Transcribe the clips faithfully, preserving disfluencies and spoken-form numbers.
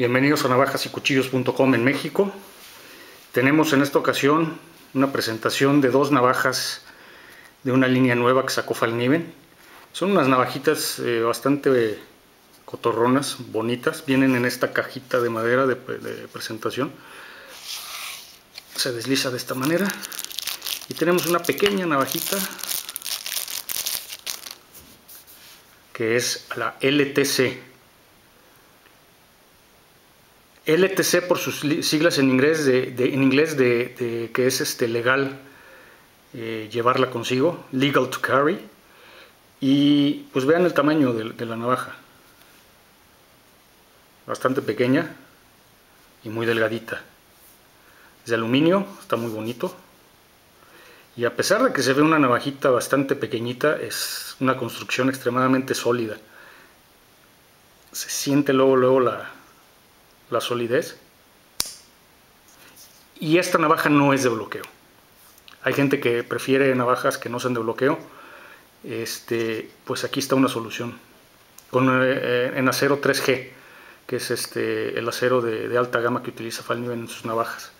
Bienvenidos a navajas y cuchillos punto com en México. Tenemos en esta ocasión una presentación de dos navajas de una línea nueva que sacó Fallkniven. Son unas navajitas eh, bastante cotorronas, bonitas. Vienen en esta cajita de madera de, de presentación. Se desliza de esta manera. Y tenemos una pequeña navajita que es la L T C. L T C por sus siglas en inglés, de, de, en inglés de, de, que es este, legal eh, llevarla consigo, legal to carry. Y pues vean el tamaño de, de la navaja, bastante pequeña y muy delgadita. Es de aluminio, está muy bonito. Y a pesar de que se ve una navajita bastante pequeñita, es una construcción extremadamente sólida. Se siente luego, luego la... la solidez. Y esta navaja no es de bloqueo. Hay gente que prefiere navajas que no sean de bloqueo. Este, pues aquí está una solución con eh, en acero tres G, que es este el acero de, de alta gama que utiliza Fallkniven en sus navajas.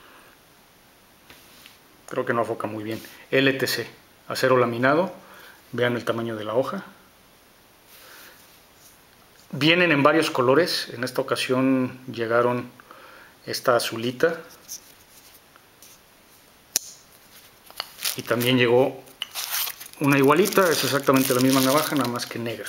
Creo que no afoca muy bien. L T C, acero laminado. Vean el tamaño de la hoja. Vienen en varios colores. En esta ocasión llegaron esta azulita y también llegó una igualita. Es exactamente la misma navaja, nada más que negra.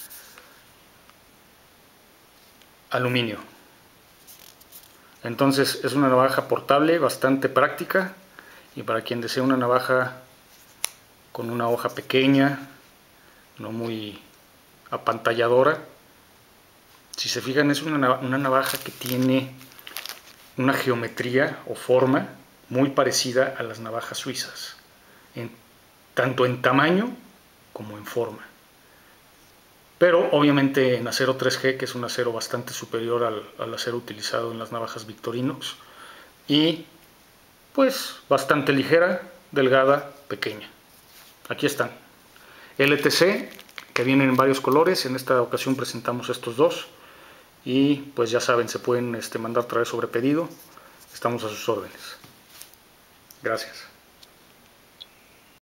Aluminio. Entonces es una navaja portable, bastante práctica, y para quien desea una navaja con una hoja pequeña, no muy apantalladora. Si se fijan, es una, una navaja que tiene una geometría o forma muy parecida a las navajas suizas, en, tanto en tamaño como en forma. Pero obviamente en acero tres G, que es un acero bastante superior al, al acero utilizado en las navajas Victorinox. Y pues bastante ligera, delgada, pequeña. Aquí están. L T C, que vienen en varios colores. En esta ocasión presentamos estos dos. Y pues ya saben, se pueden este, mandar traer sobre pedido. Estamos a sus órdenes. Gracias.